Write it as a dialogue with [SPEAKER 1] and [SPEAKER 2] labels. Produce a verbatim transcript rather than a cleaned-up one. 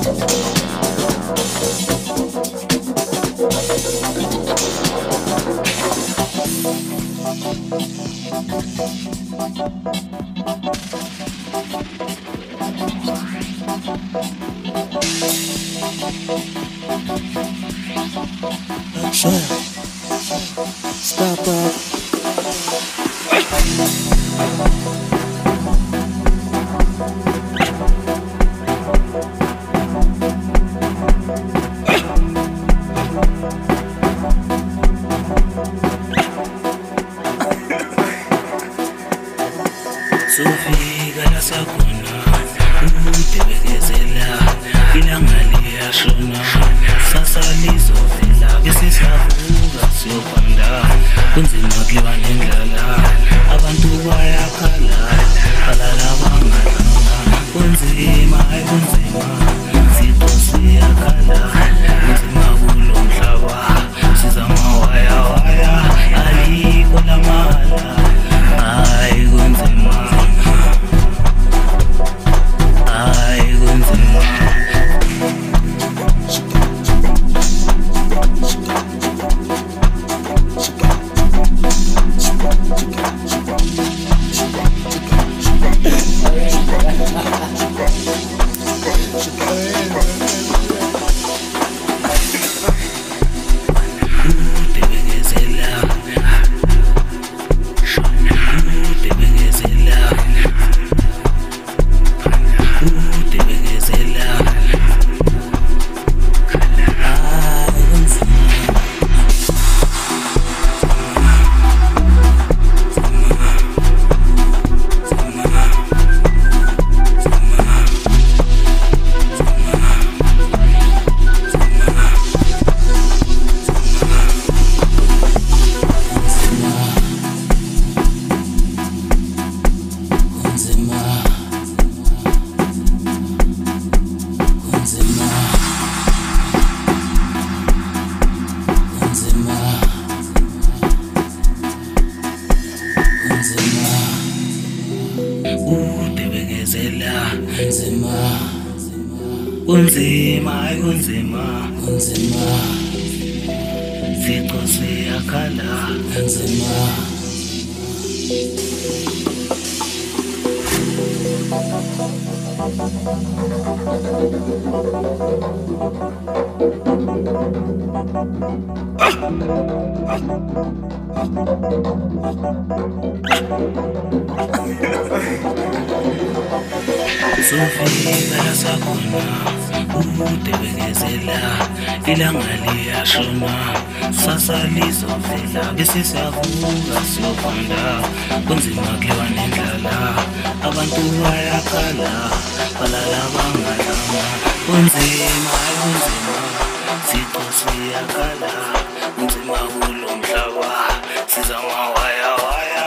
[SPEAKER 1] Stop up.
[SPEAKER 2] Sofika la sakhona udebekezela ilanga liyashona sasa lizovela bese siyavuka siyophanda kunzima kuliwa nendlala abantu bayakhala balala bangadlanga kunzima hayi kunzima sipho siyakhala kunzima kulo mhlaba sizama waya waya alikho lamala hayi kunzima hayi kunzima Kunzima, hayi kunzima, kunzima, sipho siyakhala kunzima. Sofika la sakhona udebekezela ilanga liyashona sasa lizovela bese siyavuka siyophanda kunzima kuliwa nendlala abantu bayakhala balala bangadlanga kunzima hayi kunzima sipho siyakhala kunzima kulo mhlaba sizama waya waya